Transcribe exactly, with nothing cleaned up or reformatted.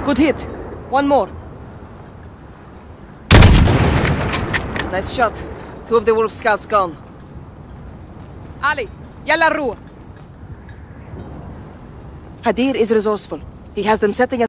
Good hit. One more. Nice shot. Two of the Wolf Scouts gone. Ali, yalla Rua. Hadir is resourceful. He has them setting